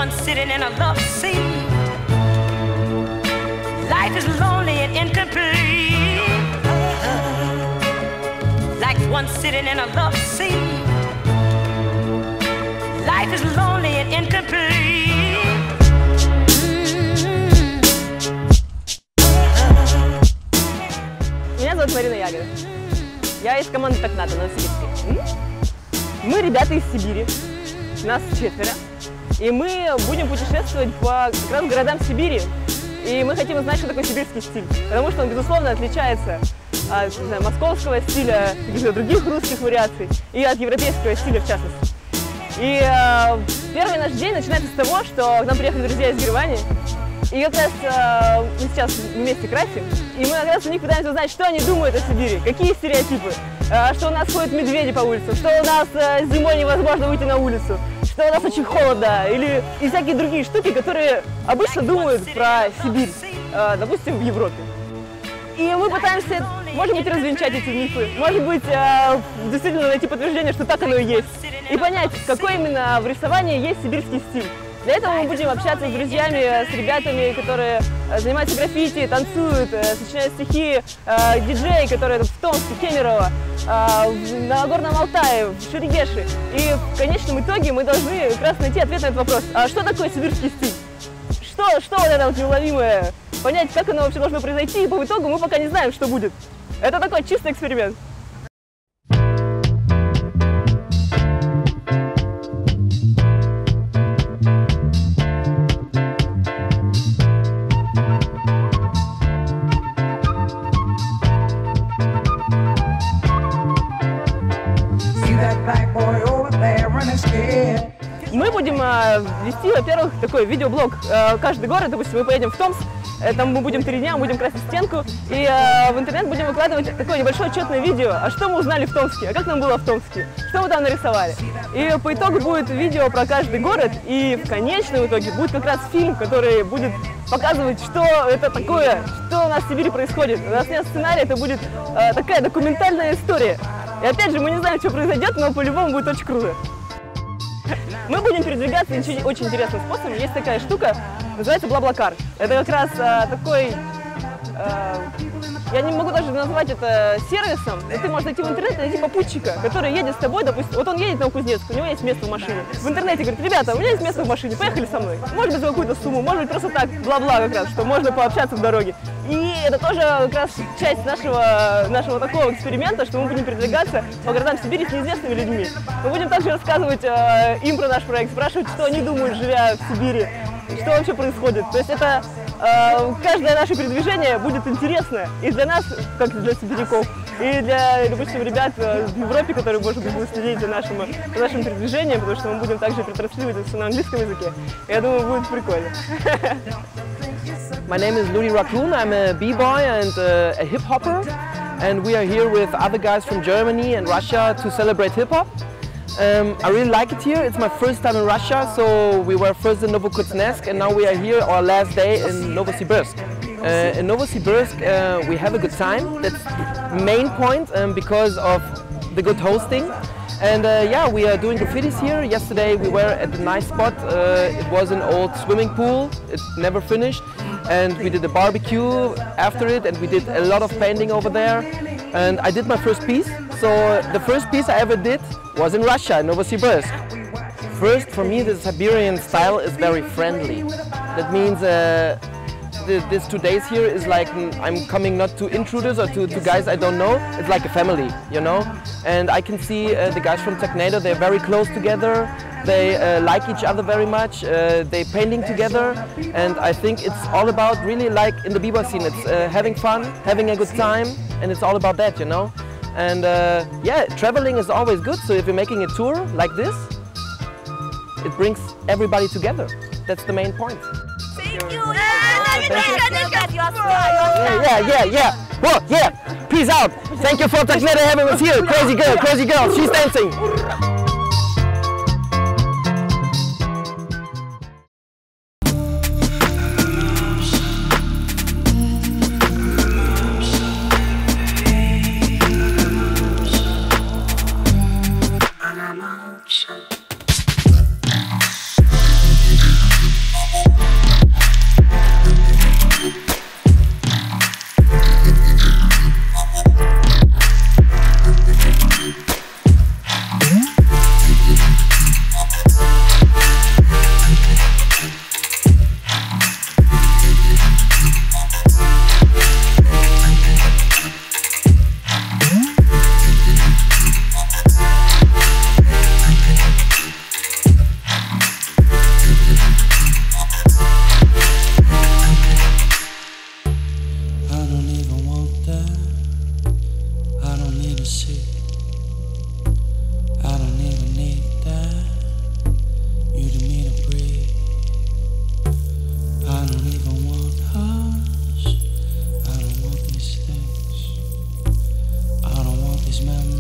one sitting in a love seat. Life is lonely and incomplete. Like one sitting in a love seat. Life is lonely and incomplete. Меня зовут Марина Ягода. Я из команды «Так надо» Новосибирской. Мы ребята из Сибири, нас 4, и мы будем путешествовать по как раз городам Сибири. И мы хотим узнать, что такое сибирский стиль, потому что он, безусловно, отличается от московского стиля, каких-то других русских вариаций и от европейского стиля в частности. И первый наш день начинается с того, что к нам приехали друзья из Германии. И как раз мы сейчас вместе красим, и мы как раз у них пытаемся узнать, что они думают о Сибири, какие стереотипы, что у нас ходят медведи по улицам, что у нас зимой невозможно выйти на улицу, что у нас очень холодно, или и всякие другие штуки, которые обычно думают про Сибирь, допустим, в Европе. И мы пытаемся, может быть, развенчать эти мифы, может быть, действительно найти подтверждение, что так оно и есть, и понять, какой именно в рисовании есть сибирский стиль. Для этого мы будем общаться с друзьями, с ребятами, которые занимаются граффити, танцуют, сочиняют стихи, диджеи, которые в Томске, Кемерово, на Горном Алтае, в Шерегеше. И в конечном итоге мы должны как раз найти ответ на этот вопрос. А что такое сибирский стиль? Что вот это вот неуловимое? Понять, как оно вообще должно произойти, и по итогу мы пока не знаем, что будет. Это такой чистый эксперимент. Мы будем вести, во-первых, такой видеоблог. Каждый город, допустим, мы поедем в Томск, там мы будем 3 дня, мы будем красить стенку, и в интернет будем выкладывать такое небольшое отчетное видео, а что мы узнали в Томске, а как нам было в Томске, что мы там нарисовали. И по итогу будет видео про каждый город, и в конечном итоге будет как раз фильм, который будет показывать, что это такое, что у нас в Сибири происходит. У нас нет сценария, это будет такая документальная история. И опять же, мы не знаем, что произойдет, но по-любому будет очень круто. Мы будем передвигаться очень интересным способом. Есть такая штука, называется BlaBlaCar. Это как раз такой, я не могу даже назвать это сервисом. Ты можешь зайти в интернет и найти попутчика, который едет с тобой, допустим, вот он едет на Новокузнецк, у него есть место в машине. В интернете говорит: ребята, у меня есть место в машине, поехали со мной. Может быть, за какую-то сумму, может быть, просто так, бла-бла как раз, что можно пообщаться в дороге. И это тоже как раз часть нашего такого эксперимента, что мы будем передвигаться по городам Сибири с неизвестными людьми. Мы будем также рассказывать им про наш проект, спрашивать, что они думают, живя в Сибири, что вообще происходит. То есть это каждое наше передвижение будет интересно и для нас, как и для сибиряков, и для, допустим, ребят в Европе, которые, может быть, будут следить за нашим передвижением, потому что мы будем также ретранслировать это на английском языке. Я думаю, будет прикольно. My name is Ludi Raccoon. I'm a b-boy and a hip-hopper, and we are here with other guys from Germany and Russia to celebrate hip-hop. I really like it here. It's my first time in Russia, so we were first in Novokuznetsk and now we are here our last day in Novosibirsk. In Novosibirsk we have a good time. That's the main point because of the good hosting. And yeah, we are doing graffitis here. Yesterday we were at a nice spot. It was an old swimming pool. It never finished. And we did a barbecue after it, and we did a lot of painting over there. And I did my first piece. So the first piece I ever did was in Russia, in Novosibirsk. First, for me, the Siberian style is very friendly. That means these 2 days here is like I'm coming not to intruders or to guys I don't know. It's like a family, you know. And I can see the guys from Technado, they're very close together. They like each other very much. They're painting together, and I think it's all about really like in the b-boy scene. It's having fun, having a good time, and it's all about that, you know. And yeah, traveling is always good. So if you're making a tour like this, it brings everybody together. That's the main point. Thank you. Yeah. Well, yeah. Peace out. Thank you for Technado having us here. Crazy girl. She's dancing. These memories